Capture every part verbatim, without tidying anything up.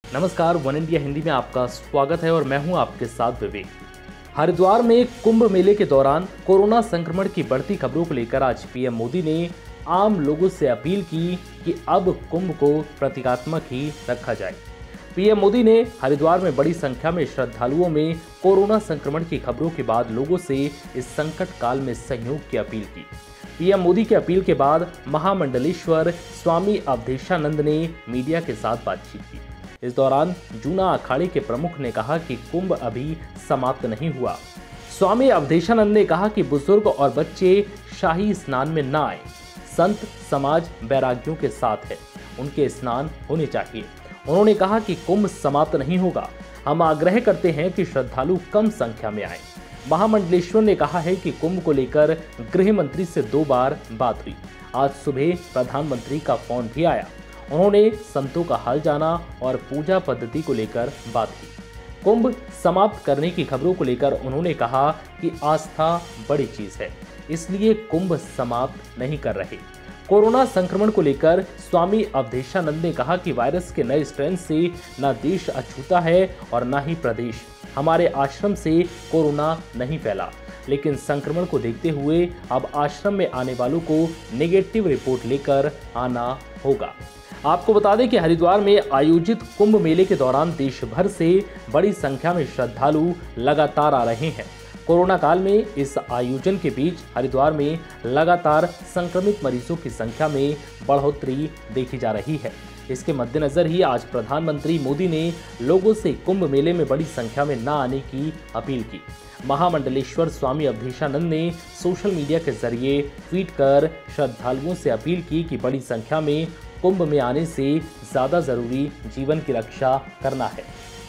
नमस्कार, one India Hindi में आपका स्वागत है और मैं हूं आपके साथ विवेक। हरिद्वार में कुंभ मेले के दौरान कोरोना संक्रमण की बढ़ती खबरों को लेकर आज पीएम मोदी ने आम लोगों से अपील की कि अब कुंभ को प्रतीकात्मक ही रखा जाए। पीएम मोदी ने हरिद्वार में बड़ी संख्या में श्रद्धालुओं में कोरोना संक्रमण की खबरों के बाद लोगों से इस संकट काल में सहयोग की अपील की। पीएम मोदी की अपील के बाद महामंडलेश्वर स्वामी अवधेशानंद ने मीडिया के साथ बातचीत की। इस दौरान जूना अखाड़े के प्रमुख ने कहा कि कुंभ अभी समाप्त नहीं हुआ। स्वामी अवधेशानंद ने कहा कि बुजुर्ग और बच्चे शाही स्नान में न आए। संत समाज वैराग्यों के साथ है, उनके स्नान होने चाहिए। उन्होंने कहा कि कुंभ समाप्त नहीं होगा। हम आग्रह करते हैं कि श्रद्धालु कम संख्या में आए। महामंडलेश्वर ने कहा है कि कुंभ को लेकर गृह मंत्री से दो बार बात हुई। आज सुबह प्रधानमंत्री का फोन भी आया। उन्होंने संतों का हाल जाना और पूजा पद्धति को लेकर बात की। कुंभ समाप्त करने की खबरों को लेकर उन्होंने कहा कि आस्था बड़ी चीज है, इसलिए कुंभ समाप्त नहीं कर रहे। कोरोना संक्रमण को लेकर स्वामी अवधेशानंद ने कहा कि वायरस के नए स्ट्रेन से न देश अछूता है और न ही प्रदेश। हमारे आश्रम से कोरोना नहीं फैला, लेकिन संक्रमण को देखते हुए अब आश्रम में आने वालों को नेगेटिव रिपोर्ट लेकर आना होगा। आपको बता दें कि हरिद्वार में आयोजित कुंभ मेले के दौरान देश भर से बड़ी संख्या में श्रद्धालु लगातार आ रहे हैं। कोरोना काल में इस आयोजन के बीच हरिद्वार में लगातार संक्रमित मरीजों की संख्या में बढ़ोतरी देखी जा रही है। इसके मद्देनजर ही आज प्रधानमंत्री मोदी ने लोगों से कुंभ मेले में बड़ी संख्या में न आने की अपील की। महामंडलेश्वर स्वामी अवधेशानंद ने सोशल मीडिया के जरिए ट्वीट कर श्रद्धालुओं से अपील की कि बड़ी संख्या में कुंभ में आने से ज्यादा जरूरी जीवन की रक्षा करना है,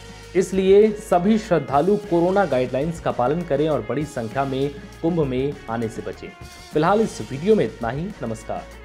इसलिए सभी श्रद्धालु कोरोना गाइडलाइंस का पालन करें और बड़ी संख्या में कुंभ में आने से बचें। फिलहाल इस वीडियो में इतना ही। नमस्कार।